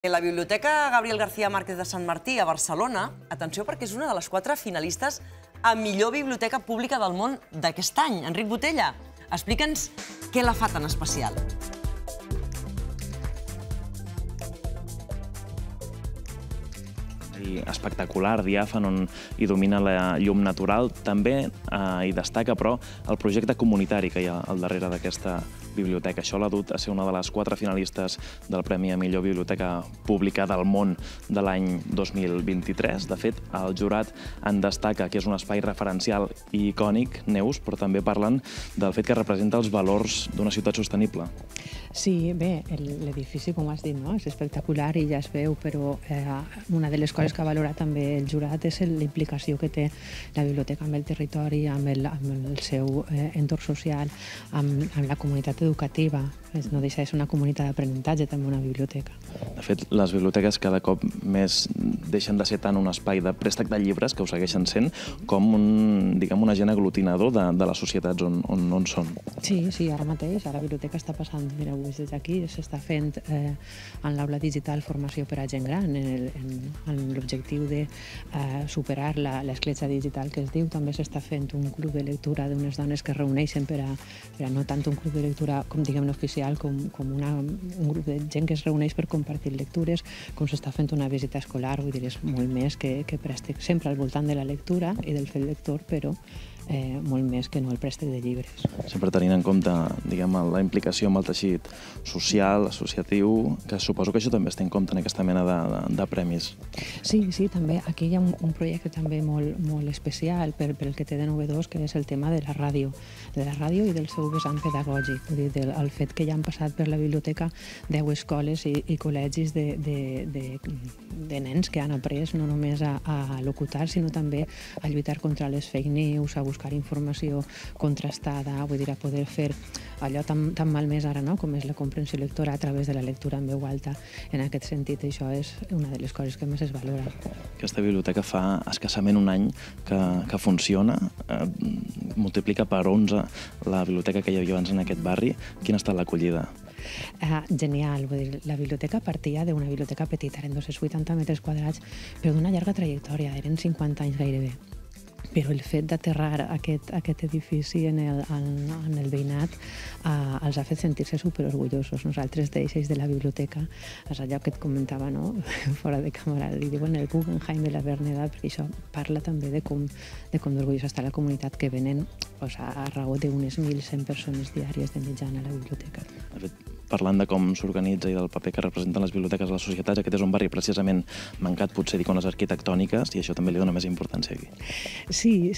La Biblioteca Gabriel García Márquez de Sant Martí a Barcelona, atenció perquè és una de les 4 finalistes a millor biblioteca pública del món d'aquest any. Enric Botella, explica'ns què la fa tan especial. Espectacular, diàfan, on hi domina la llum natural. També hi destaca, però, el projecte comunitari que hi ha al darrere d'aquesta biblioteca. Això l'ha dut a ser una de les 4 finalistes del Premi a Millor Biblioteca Pública del Món de l'any 2023. De fet, el jurat en destaca que és un espai referencial i icònic, Neus, però també parlen del fet que representa els valors d'una ciutat sostenible. Sí, bé, l'edifici, com has dit, és espectacular i ja es veu, però una de les coses que ha valorat també el jurat és la implicació que té la biblioteca amb el territori, amb el seu entorn social, amb la comunitat educativa. No deixa de ser una comunitat d'aprenentatge, també una biblioteca. De fet, les biblioteques cada cop més deixen de ser tant un espai de préstec de llibres, que ho segueixen sent, com un agent aglutinador de les societats on són. Sí, ara mateix, a la biblioteca està passant, mira, des d'aquí s'està fent en l'aula digital formació per a gent gran, en l'objectiu de superar l'escletxa digital que es diu. També s'està fent un club de lectura d'unes dones que es reuneixen per a no tant un club de lectura, com diguem-ne, oficial, com un grup de gent que es reuneix per compartir lectures, com s'està fent una visita escolar, vull dir, és molt més que préstec, sempre al voltant de la lectura i del fet lector, però molt més que no el préstec de llibres. Sempre tenint en compte, diguem, la implicació amb el teixit social, associatiu, que suposo que això també es té en compte en aquesta mena de premis. Sí, també. Aquí hi ha un projecte també molt especial pel que té de novedós, que és el tema de la ràdio i del seu vessant pedagògic. Vull dir, el fet que ja han passat per la biblioteca 10 escoles i col·legis de nens que han après no només a locutar, sinó també a lluitar contra les fake news, a buscar informació contrastada, vull dir, a poder fer allò tan malmès ara, com és la comprensió lectora a través de la lectura en veu alta. En aquest sentit, això és una de les coses que més es valora. Aquesta biblioteca fa escassament un any que funciona, multiplica per 11 la biblioteca que hi havia abans en aquest barri. Quina ha estat l'acollida? Genial, vull dir, la biblioteca partia d'una biblioteca petita, eren 280 metres quadrats, però d'una llarga trajectòria, eren 50 anys gairebé. Però el fet d'aterrar aquest edifici en el veïnat els ha fet sentir-se superorgullosos. Nosaltres d'eixes de la biblioteca, és allò que et comentava fora de càmera, li diuen el Guggenheim de la Verneda, perquè això parla també de com d'orgullosa està la comunitat, que venen a raó d'unes 1.100 persones diàries de mitjana a la biblioteca. De fet, parlant de com s'organitza i del paper que representen les biblioteques a les societats, aquest és un barri precisament mancat potser d'icones arquitectòniques i això també li dona més importància aquí. Sí,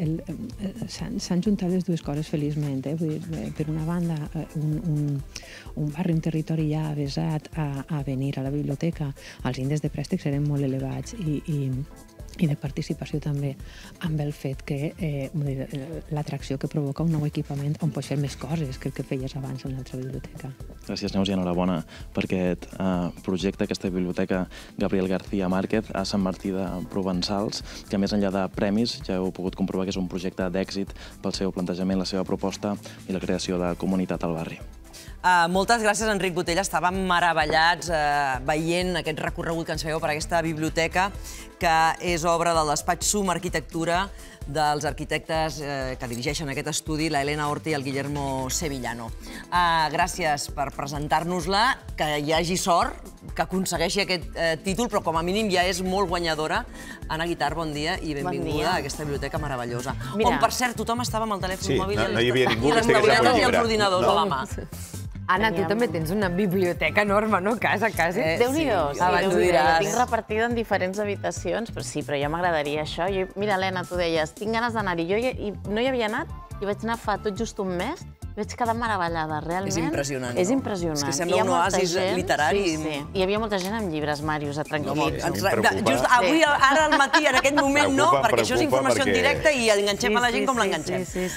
s'han juntat les dues coses feliçment. Per una banda, un barri, un territori ja avesat a venir a la biblioteca. Els índexs de préstecs eren molt elevats i de participació també, amb el fet que l'atracció que provoca un nou equipament on pots fer més coses que el que feies abans en l'altra biblioteca. Gràcies, Neus, i enhorabona per aquest projecte, aquesta biblioteca Gabriel García Márquez a Sant Martí de Provençals, que més enllà de premis ja heu pogut comprovar que és un projecte d'èxit pel seu plantejament, la seva proposta i la creació de comunitat al barri. Moltes gràcies, Enric Botella. Estàvem meravellats veient aquest recorregut que ens fèieu per aquesta biblioteca, que és obra del despatx Sum Arquitectura dels arquitectes que dirigeixen aquest estudi, la Elena Horta i el Guillermo Sevillano. Gràcies per presentar-nos-la, que hi hagi sort, que aconsegueixi aquest títol, però com a mínim ja és molt guanyadora. Anna Guitart, bon dia i benvinguda a aquesta biblioteca meravellosa. On, per cert, tothom estava amb el telèfon mòbil i les tabletes i els ordinadors a la mà. Anna, tu també tens una biblioteca enorme, no? Casa, quasi. Déu-n'hi-do, abans ho la diràs. tinc repartida en diferents habitacions, però sí, però ja m'agradaria això. Mira, Helena, tu deies, tinc ganes d'anar-hi. Jo no hi havia anat i vaig anar fa tot just un mes i vaig quedar meravellada, realment. És impressionant, no? És impressionant. És que sembla un oasis literari. Sí. Hi havia molta gent amb llibres, Màrius, tranquil·litzo. Just avui, ara al matí, en aquest moment no, perquè això és informació en directe i enganxem a la gent com l'enganxem.